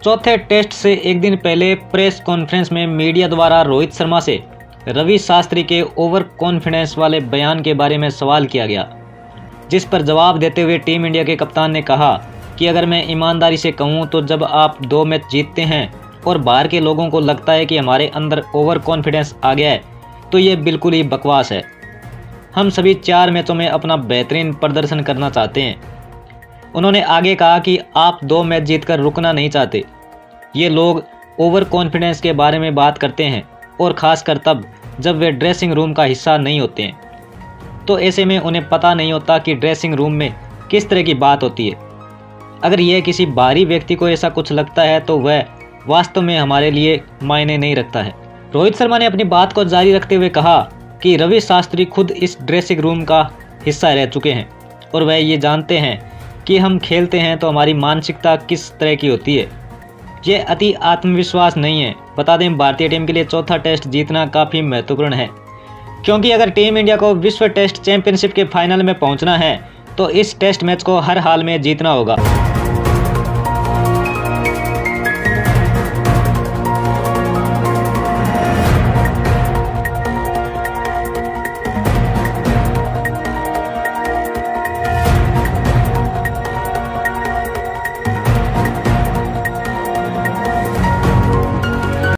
चौथे टेस्ट से एक दिन पहले प्रेस कॉन्फ्रेंस में मीडिया द्वारा रोहित शर्मा से रवि शास्त्री के ओवर कॉन्फिडेंस वाले बयान के बारे में सवाल किया गया, जिस पर जवाब देते हुए टीम इंडिया के कप्तान ने कहा कि अगर मैं ईमानदारी से कहूं तो जब आप 2 मैच जीतते हैं और बाहर के लोगों को लगता है कि हमारे अंदर ओवर कॉन्फिडेंस आ गया है तो ये बिल्कुल ही बकवास है। हम सभी 4 मैचों में अपना बेहतरीन प्रदर्शन करना चाहते हैं। उन्होंने आगे कहा कि आप 2 मैच जीतकर रुकना नहीं चाहते। ये लोग ओवर कॉन्फिडेंस के बारे में बात करते हैं और ख़ासकर तब जब वे ड्रेसिंग रूम का हिस्सा नहीं होते हैं, तो ऐसे में उन्हें पता नहीं होता कि ड्रेसिंग रूम में किस तरह की बात होती है। अगर यह किसी बाहरी व्यक्ति को ऐसा कुछ लगता है तो वह वास्तव में हमारे लिए मायने नहीं रखता है। रोहित शर्मा ने अपनी बात को जारी रखते हुए कहा कि रवि शास्त्री खुद इस ड्रेसिंग रूम का हिस्सा रह चुके हैं और वह ये जानते हैं कि हम खेलते हैं तो हमारी मानसिकता किस तरह की होती है। ये अति आत्मविश्वास नहीं है। बता दें, भारतीय टीम के लिए चौथा टेस्ट जीतना काफ़ी महत्वपूर्ण है, क्योंकि अगर टीम इंडिया को विश्व टेस्ट चैंपियनशिप के फाइनल में पहुंचना है तो इस टेस्ट मैच को हर हाल में जीतना होगा।